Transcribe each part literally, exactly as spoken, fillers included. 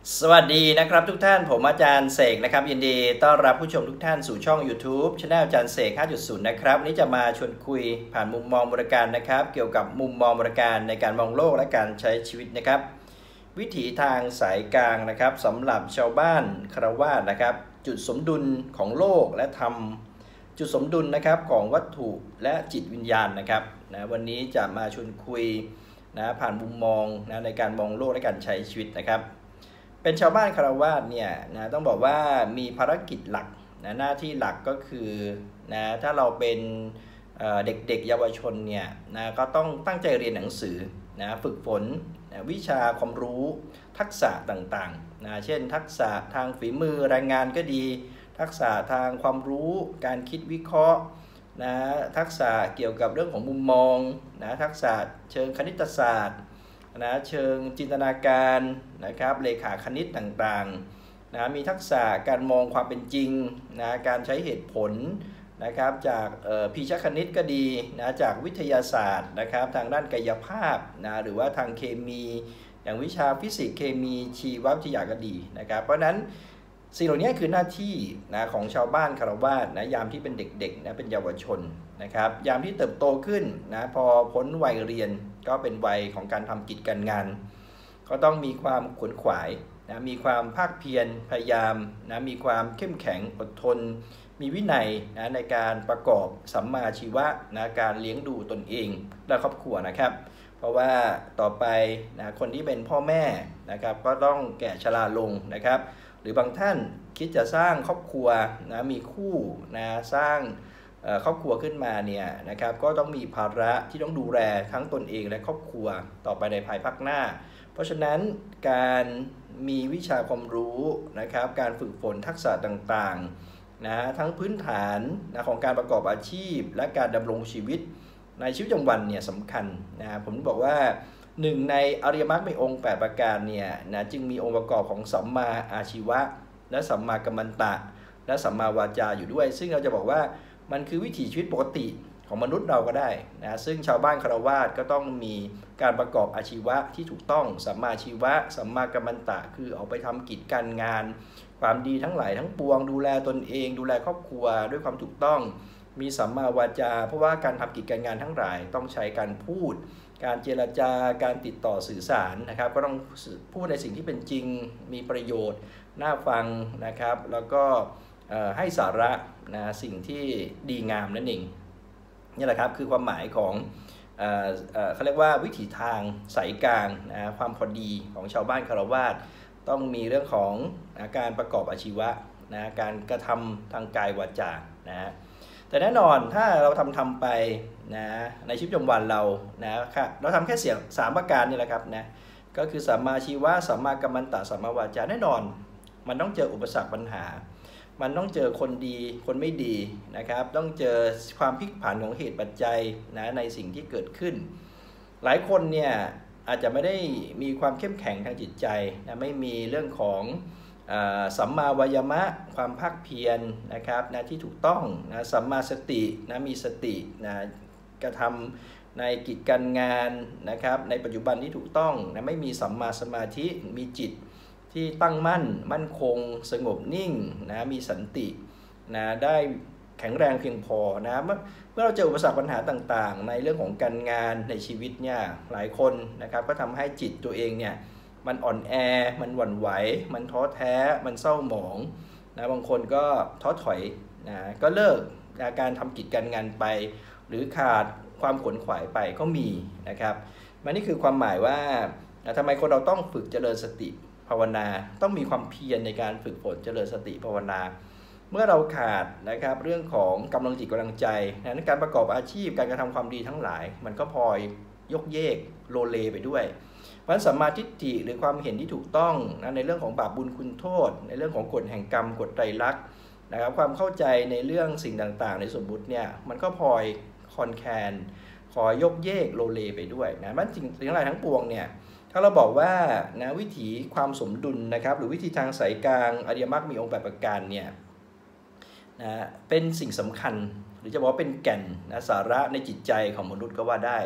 สวัสดีนะครับทุกท่านผมอาจารย์เสกนะครับยินดีต้อนรับผู้ชมทุกท่านสู่ช่อง YouTube Channel อาจารย์เสก ห้าจุดศูนย์ นะครับวันนี้จะมาชวนคุยผ่านมุมมองบริการนะครับเกี่ยวกับมุมมองบริการในการมองโลกและการใช้ชีวิตนะครับวิถีทางสายกลางนะครับสำหรับชาวบ้านคฤหัสถ์นะครับจุดสมดุลของโลกและธรรมจุดสมดุลนะครับของวัตถุและจิตวิญญาณนะครับนะวันนี้จะมาชวนคุยนะผ่านมุมมองนะในการมองโลกและการใช้ชีวิตนะครับเป็นชาวบ้านคฤหัสถ์เนี่ยนะต้องบอกว่ามีภารกิจหลักนะหน้าที่หลักก็คือนะถ้าเราเป็นเด็กๆ เ, เยาวชนเนี่ยนะก็ต้องตั้งใจเรียนหนังสือนะฝึกฝนนะวิชาความรู้ทักษะต่างๆนะเช่นทักษะทางฝีมือแรงงานก็ดีทักษะทางความรู้การคิดวิเคราะห์นะทักษะเกี่ยวกับเรื่องของมุมมองนะทักษะเชิงคณิตศาสตร์นะเชิงจินตนาการนะครับเลขาคณิตต่างๆนะมีทักษะการมองความเป็นจริงนะการใช้เหตุผลนะครับจากพีชคณิตก็ดีนะจากวิทยาศาสตร์นะครับทางด้านกายภาพนะหรือว่าทางเคมีอย่างวิชาฟิสิกส์เคมีชีววิทยาก็ดีนะครับเพราะนั้นสิ่งเหล่านี้คือหน้าที่นะของชาวบ้านคฤหัสถ์นะยามที่เป็นเด็กๆนะเป็นเยาวชนนะครับยามที่เติบโตขึ้นนะพอพ้นวัยเรียนก็เป็นวัยของการทำกิจการงานก็ต้องมีความขวนขวายนะมีความภาคเพียรพยายามนะมีความเข้มแข็งอดทนมีวินัยนะในการประกอบสัมมาชีวะนะการเลี้ยงดูตนเองและครอบครัวนะครับเพราะว่าต่อไปนะคนที่เป็นพ่อแม่นะครับก็ต้องแก่ชราลงนะครับหรือบางท่านคิดจะสร้างครอบครัวนะมีคู่นะสร้างครอบครัวขึ้นมาเนี่ยนะครับก็ต้องมีภาระที่ต้องดูแลทั้งตนเองและครอบครัวต่อไปในภายภาคหน้าเพราะฉะนั้นการมีวิชาความรู้นะครับการฝึกฝนทักษะต่างๆนะทั้งพื้นฐานนะของการประกอบอาชีพและการดำรงชีวิตในชีวิตประจำวันเนี่ยสำคัญนะผมบอกว่าหนึ่งในอริยมรรคมีองค์แปดประการเนี่ยนะจึงมีองค์ประกอบของสัมมาอาชีวะและสัมมากัมมันตะและสัมมาวาจาอยู่ด้วยซึ่งเราจะบอกว่ามันคือวิถีชีวิตปกติของมนุษย์เราก็ได้นะซึ่งชาวบ้านคฤหัสถ์ก็ต้องมีการประกอบอาชีวะที่ถูกต้องสัมมาชีวะสัมมากัมมันตะคือออกไปทำกิจการงานความดีทั้งหลายทั้งปวงดูแลตนเองดูแลครอบครัวด้วยความถูกต้องมีสัมมาวาจาเพราะว่าการทำกิจการงานทั้งหลายต้องใช้การพูดการเจรจาการติดต่อสื่อสารนะครับก็ต้องพูดในสิ่งที่เป็นจริงมีประโยชน์น่าฟังนะครับแล้วก็ให้สาระนะสิ่งที่ดีงามนั่นเองนี่แหละครับคือความหมายของเอ่อเอ่อเขาเรียกว่าวิถีทางสายกลางนะความพอดีของชาวบ้านคฤหัสถ์ต้องมีเรื่องของนะการประกอบอาชีวะนะการกระทำทางกายวาจานะแต่แน่นอนถ้าเราทำทำไปนะในชีวิตประจำวันเรานะครับเราทำแค่เสียงสามประการนี่แหละครับนะก็คือสัมมาชีวะสัมมากัมมันตะสัมมาวาจาแน่นอนมันต้องเจออุปสรรคปัญหามันต้องเจอคนดีคนไม่ดีนะครับต้องเจอความพลิกผันของเหตุปัจจัยนะในสิ่งที่เกิดขึ้นหลายคนเนี่ยอาจจะไม่ได้มีความเข้มแข็งทางจิตใจนะไม่มีเรื่องของสัมมาวายามะความภาคเพียรนะครับนะที่ถูกต้องนะสัมมาสตินะมีสตินะกระทำในกิจการงานนะครับในปัจจุบันที่ถูกต้องนะไม่มีสัมมาสมาธิมีจิตที่ตั้งมั่นมั่นคงสงบนิ่งนะมีสันตินะได้แข็งแรงเพียงพอนะเมื่อเมื่อเราเจออุปสรรคปัญหาต่างๆในเรื่องของการงานในชีวิตเนี่ยหลายคนนะครับก็ทำให้จิตตัวเองเนี่ยมันอ่อนแอมันหวั่นไหวมันท้อแท้มันเศร้าหมองนะบางคนก็ท้อถอยนะก็เลิกการทำกิจการงานไปหรือขาดความขวนขวายไปก็มีนะครับมันนี่คือความหมายว่าทำไมคนเราต้องฝึกเจริญสติภาวนาต้องมีความเพียรในการฝึกฝนเจริญสติภาวนาเมื่อเราขาดนะครับเรื่องของกำลังจิตกำลังใจในการประกอบอาชีพการกระทำความดีทั้งหลายมันก็พลอยยกเยกโลเลไปด้วยเพราะสัมมาทิฏฐิหรือความเห็นที่ถูกต้องนะในเรื่องของบาปบุญคุณโทษในเรื่องของกฎแห่งกรรมกฎไตรลักษณ์นะครับความเข้าใจในเรื่องสิ่งต่างๆในสมมุติเนี่ยมันก็พลอยคอนแคนขอยกเยกโลเลไปด้วยนะมันสิ่งทั้งหลายทั้งปวงเนี่ยถ้าเราบอกว่านะวิถีความสมดุลนะครับหรือวิธีทางสายกลางอริยมรรคมีองค์แปดประการเนี่ยนะเป็นสิ่งสำคัญหรือจะบอกว่าเป็นแก่นนะสาระในจิตใจของมนุษย์ก็ว่าได้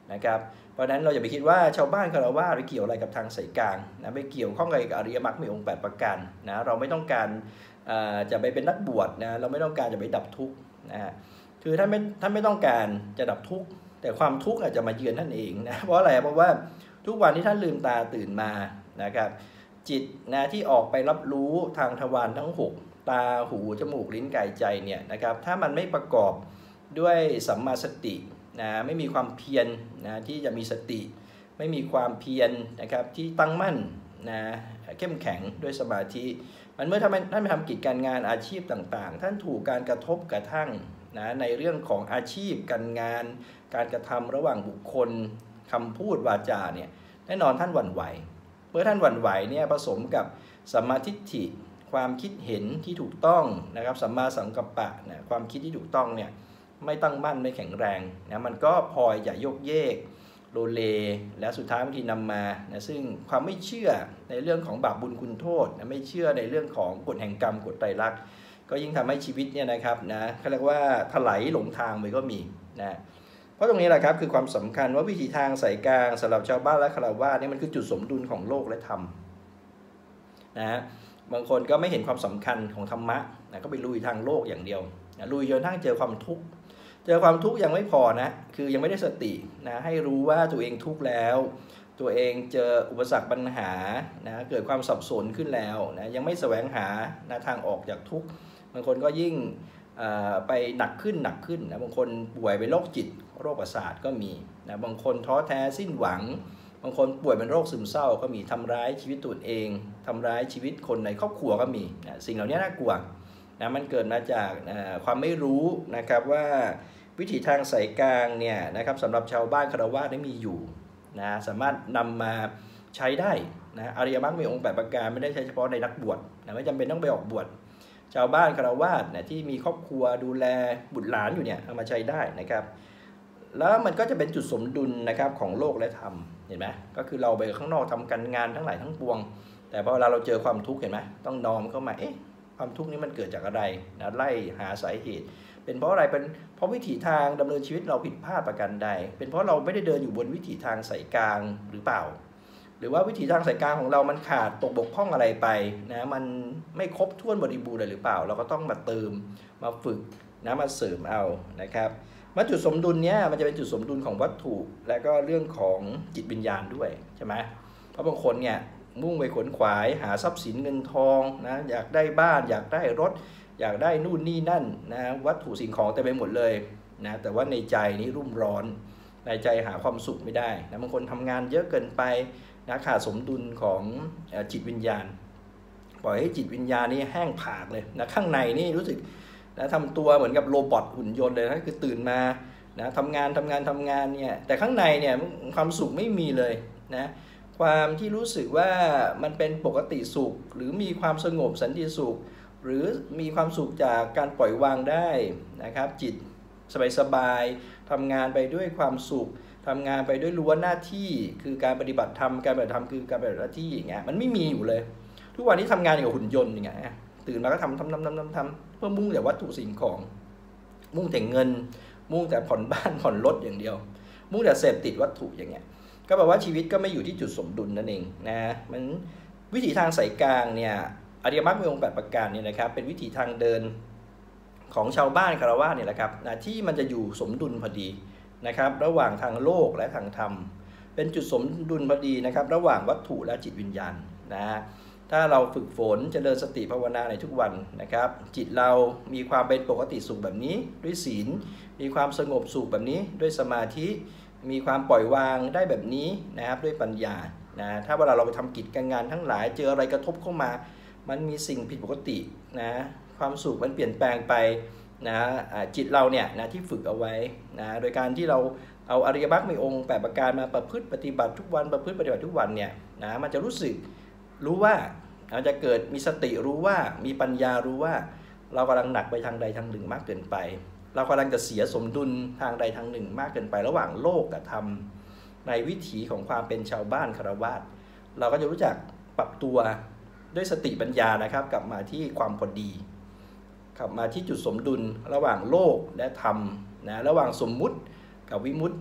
นะครับเพราะฉะนั้นเราอย่าไปคิดว่าชาวบ้านคารวะไปเกี่ยวอะไรกับทางสายกลางนะไปเกี่ยวข้องกับอริยมรรคมีองค์แปดประการนะเราไม่ต้องการจะไปเป็นนักบวชนะเราไม่ต้องการจะไปดับทุกข์นะคือท่านไม่ท่านไม่ต้องการจะดับทุกข์แต่ความทุกข์อาจจะมาเยือนท่านเองนะเพราะอะไรเพราะว่าทุกวันที่ท่านลืมตาตื่นมานะครับจิตนะที่ออกไปรับรู้ทางทวารทั้งหกตาหูจมูกลิ้นกายใจเนี่ยนะครับถ้ามันไม่ประกอบด้วยสัมมาสตินะไม่มีความเพียรนะที่จะมีสติไม่มีความเพียรนะครับที่ตั้งมั่นนะเข้มแข็งด้วยสมาธิมันเมื่อท่านท่านไปทำกิจการงานอาชีพต่างๆท่านถูกการกระทบกระทั่งนะในเรื่องของอาชีพการงานการกระทำระหว่างบุคคลคำพูดวาจาเนี่ยแน่นอนท่านหวั่นไหวเมื่อท่านหวั่นไหวเนี่ยผสมกับสัมมาทิฏฐิความคิดเห็นที่ถูกต้องนะครับสัมมาสังกัปปะนะความคิดที่ถูกต้องเนี่ยไม่ตั้งมั่นไม่แข็งแรงนะมันก็พลอยจะโยกเยกโลเลและสุดท้ายบางทีนำมานะซึ่งความไม่เชื่อในเรื่องของบาปบุญคุณโทษนะไม่เชื่อในเรื่องของกฎแห่งกรรมกฎไตรลักษณ์ก็ยิ่งทำให้ชีวิตเนี่ยนะครับนะเขาเรียกว่าถลายหลงทางไปก็มีนะเพราะตรงนี้แหละครับคือความสำคัญว่าวิถีทางสายกลางสำหรับชาวบ้านและฆราวาสนี่มันคือจุดสมดุลของโลกและธรรมนะฮะบางคนก็ไม่เห็นความสำคัญของธรรมะนะก็ไปลุยทางโลกอย่างเดียวนะลุยจนทั้งเจอความทุกข์เจอความทุกข์ยังไม่พอนะคือยังไม่ได้สตินะให้รู้ว่าตัวเองทุกข์แล้วตัวเองเจออุปสรรคปัญหานะเกิดความสับสนขึ้นแล้วนะยังไม่แสวงหานะทางออกจากทุกข์บางคนก็ยิ่งไปหนักขึ้นหนักขึ้นนะบางคนป่วยเป็นโรคจิตโรคประสาทก็มีนะบางคนท้อแท้สิ้นหวังบางคนป่วยเป็นโรคซึมเศร้าก็มีทำร้ายชีวิตตัวเองทำร้ายชีวิตคนในครอบครัวก็มีนะสิ่งเหล่านี้น่ากลัวนะมันเกิดมาจากความไม่รู้นะครับว่าวิถีทางสายกลางเนี่ยนะครับสำหรับชาวบ้านฆราวาสได้มีอยู่นะสามารถนำมาใช้ได้นะอริยมรรคมีองค์แปดประการไม่ได้ใช้เฉพาะในนักบวชนะไม่จำเป็นต้องไปออกบวชชาวบ้านฆราวาสเนี่ยที่มีครอบครัวดูแลบุตรหลานอยู่เนี่ยเอามาใช้ได้นะครับแล้วมันก็จะเป็นจุดสมดุลนะครับของโลกและธรรมเห็นไหมก็คือเราไปข้างนอกทำการงานทั้งหลายทั้งปวงแต่พอเวลาเราเจอความทุกข์เห็นไหมต้องน้อมเข้ามาเอ๊ะความทุกข์นี้มันเกิดจากอะไรนะไล่หาสาเหตุเป็นเพราะอะไรเป็นเพราะวิถีทางดำเนินชีวิตเราผิดพลาดประการใดเป็นเพราะเราไม่ได้เดินอยู่บนวิถีทางสายกลางหรือเปล่าหรือว่าวิถีทางสายกลางของเรามันขาดตกบกพร่องอะไรไปนะมันไม่ครบถ้วนบริบูรณ์เลยหรือเปล่าเราก็ต้องมาเติมมาฝึกนะมาเสริมเอานะครับมาจุดสมดุลเนี้ยมันจะเป็นจุดสมดุลของวัตถุและก็เรื่องของจิตวิญญาณด้วยใช่ไหมเพราะบางคนเนี่ยมุ่งไปขวนขวายหาทรัพย์สินเงินทองนะอยากได้บ้านอยากได้รถอยากได้นู่นนี่นั่นนะวัตถุสิ่งของเต็มไปหมดเลยนะแต่ว่าในใจนี้รุ่มร้อนในใจหาความสุขไม่ได้นะบางคนทำงานเยอะเกินไปนะขาดสมดุลของจิตวิญญาณปล่อยให้จิตวิญญาณนี่แห้งผากเลยนะข้างในนี่รู้สึกนะทำตัวเหมือนกับโรบอทหุ่นยนต์เลยนะคือตื่นมานะทำงานทำงานทำงานเนี่ยแต่ข้างในเนี่ยความสุขไม่มีเลยนะความที่รู้สึกว่ามันเป็นปกติสุขหรือมีความสงบสันติสุขหรือมีความสุขจากการปล่อยวางได้นะครับจิตสบายๆทำงานไปด้วยความสุขทำงานไปด้วยล้วนหน้าที่คือการปฏิบัติธรรมการปฏิบัติธรรมคือการปฏิบัติหน้าที่อย่างเงี้ยมันไม่มีอยู่เลยทุกวันนี้ทำงานอย่างกับหุ่นยนต์อย่างเงี้ยตื่นมาก็ทำทำทำทำทำทำเพื่อมุ่งแต่วัตถุสิ่งของมุ่งแต่เงินมุ่งแต่ผ่อนบ้านผ่อนรถอย่างเดียวมุ่งแต่เสพติดวัตถุอย่างเงี้ยก็แปลว่าชีวิตก็ไม่อยู่ที่จุดสมดุลนั่นเองนะมันวิถีทางสายกลางเนี่ยอริยมรรคมีองค์แปดประการเนี่ยนะครับเป็นวิถีทางเดินของชาวบ้านฆราวาสเนี่ยแหละครับนะที่มันจะอยู่สมดุลพอดีนะครับระหว่างทางโลกและทางธรรมเป็นจุดสมดุลพอดีนะครับระหว่างวัตถุและจิตวิญญาณนะถ้าเราฝึกฝนเจริญสติภาวนาในทุกวันนะครับจิตเรามีความเป็นปกติสุขแบบนี้ด้วยศีลมีความสงบสุขแบบนี้ด้วยสมาธิมีความปล่อยวางได้แบบนี้นะครับด้วยปัญญานะถ้าเวลาเราไปทำกิจการงานทั้งหลายเจออะไรกระทบเข้ามามันมีสิ่งผิดปกตินะความสุขมันเปลี่ยนแปลงไปนะจิตเราเนี่ยนะที่ฝึกเอาไว้นะโดยการที่เราเอาอริยมรรคมีองค์แปดประการมาประพฤติปฏิบัติทุกวันประพฤติปฏิบัติทุกวันเนี่ยนะมันจะรู้สึกรู้ว่าเราจะเกิดมีสติรู้ว่ามีปัญญารู้ว่าเรากำลังหนักไปทางใดทางหนึ่งมากเกินไปเรากำลังจะเสียสมดุลทางใดทางหนึ่งมากเกินไประหว่างโลกกับธรรมในวิถีของความเป็นชาวบ้านฆราวาสเราก็จะรู้จักปรับตัวด้วยสติปัญญานะครับกลับมาที่ความพอดีกลับมาที่จุดสมดุลระหว่างโลกและธรรมนะระหว่างสมมุติกับวิมุตติ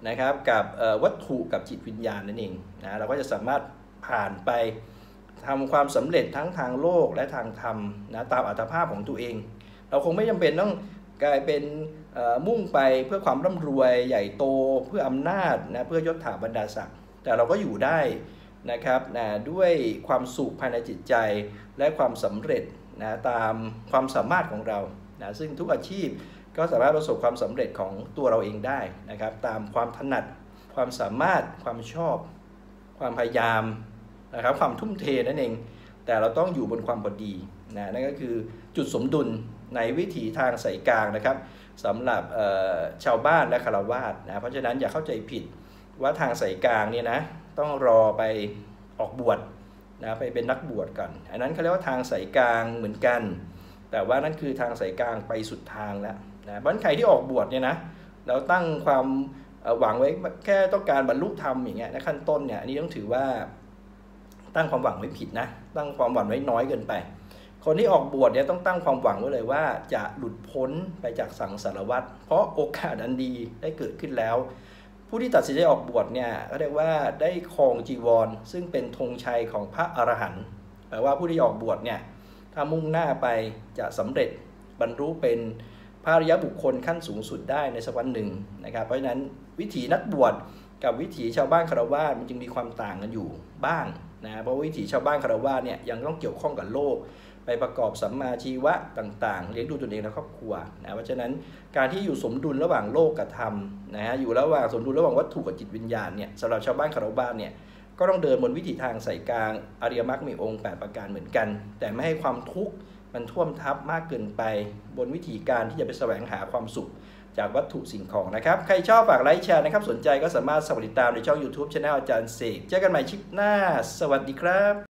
นะครับกับวัตถุกับจิตวิญญาณนั่นเองนะเราก็จะสามารถผ่านไปทำความสำเร็จทั้งทางโลกและทางธรรมนะตามอัตภาพของตัวเองเราคงไม่จำเป็นต้องกลายเป็นมุ่งไปเพื่อความร่ำรวยใหญ่โตเพื่ออำนาจนะเพื่อยศถาบรรดาศักดิ์แต่เราก็อยู่ได้นะครับนะด้วยความสุขภายในจิตใจและความสำเร็จนะตามความสามารถของเรานะซึ่งทุกอาชีพก็สามารถประสบความสำเร็จของตัวเราเองได้นะครับตามความถนัดความสามารถความชอบความพยายามนะครับความทุ่มเทนั่นเองแต่เราต้องอยู่บนความพอดีนะนั่นก็คือจุดสมดุลในวิถีทางสายกลางนะครับสำหรับชาวบ้านและฆราวาสนะเพราะฉะนั้นอย่าเข้าใจผิดว่าทางสายกลางเนี่ยนะต้องรอไปออกบวชนะไปเป็นนักบวชก่อนอันนั้นเขาเรียกว่าทางสายกลางเหมือนกันแต่ว่านั่นคือทางสายกลางไปสุดทางแล้วนะบ้านใครที่ออกบวชเนี่ยนะเราตั้งความหวังไว้แค่ต้องการบรรลุธรรมอย่างเงี้ยในขั้นต้นเนี่ยอันนี้ต้องถือว่าตั้งความหวังไว้ผิดนะตั้งความหวังไว้น้อยเกินไปคนที่ออกบวชเนี่ยต้องตั้งความหวังไว้เลยว่าจะหลุดพ้นไปจากสังสารวัฏเพราะโอกาสอันดีได้เกิดขึ้นแล้วผู้ที่ตัดสินใจออกบวชเนี่ยก็เรียกว่าได้ครองจีวรซึ่งเป็นธงชัยของพระอรหันต์แปลว่าผู้ที่ออกบวชเนี่ยถ้ามุ่งหน้าไปจะสำเร็จบรรลุเป็นพระอริยบุคคลขั้นสูงสุดได้ในสักวันหนึ่งนะครับเพราะฉะนั้นวิถีนักบวชกับวิถีชาวบ้านฆราวาสมันจึงมีความต่างกันอยู่บ้างนะเพราะวิถีชาวบ้านฆราวาสเนี่ยยังต้องเกี่ยวข้องกับโลกไปประกอบสัมมาชีวะต่างๆเลี้ยงดูตนเองและครอบครัวนะเพราะฉะนั้นการที่อยู่สมดุลระหว่างโลกกับธรรมนะฮะอยู่ระหว่างสมดุลระหว่างวัตถุกับจิตวิญญาณเนี่ยสำหรับชาวบ้านฆราวาสเนี่ยก็ต้องเดินบนวิถีทางสายกลางอริยมรรคมีองค์แปดประการเหมือนกันแต่ไม่ให้ความทุกข์มันท่วมทับมากเกินไปบนวิธีการที่จะไปแสวงหาความสุขจากวัตถุสิ่งของนะครับใครชอบฝากไลค์แชร์นะครับสนใจก็สามารถติดตามในช่อง YouTube Channel อาจารย์เสกเจอกันใหม่คลิปหน้าสวัสดีครับ